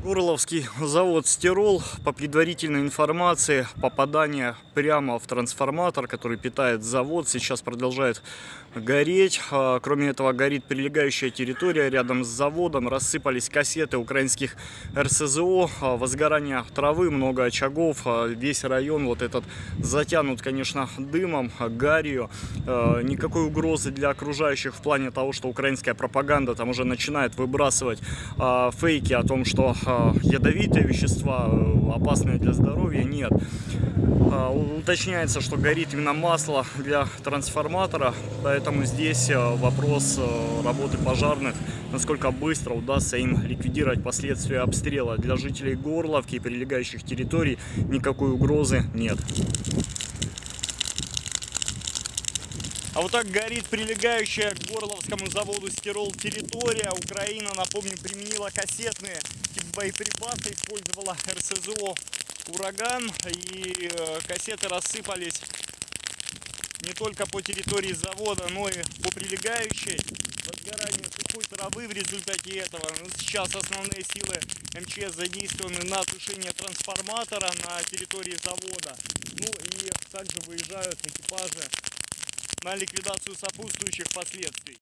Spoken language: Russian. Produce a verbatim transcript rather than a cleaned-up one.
Горловский завод «Стирол», по предварительной информации, попадание прямо в трансформатор, который питает завод, сейчас продолжает гореть. Кроме этого, горит прилегающая территория рядом с заводом, рассыпались кассеты украинских эр эс зэ о, возгорание травы, много очагов, весь район вот этот затянут, конечно, дымом, гарью. Никакой угрозы для окружающих в плане того, что украинская пропаганда там уже начинает выбрасывать фейки о том, что ядовитые вещества опасные для здоровья, нет. Уточняется, что горит именно масло для трансформатора, поэтому здесь вопрос работы пожарных, насколько быстро удастся им ликвидировать последствия обстрела. Для жителей Горловки и прилегающих территорий никакой угрозы нет. А вот так горит прилегающая к Горловскому заводу «Стирол» территория. Украина, напомню, применила кассетные боеприпасы, использовала эр эс зэ о «Ураган», и кассеты рассыпались не только по территории завода, но и по прилегающей. Возгорание сухой травы в результате этого. Сейчас основные силы эм че эс задействованы на тушение трансформатора на территории завода. Ну и также выезжают экипажи на ликвидацию сопутствующих последствий.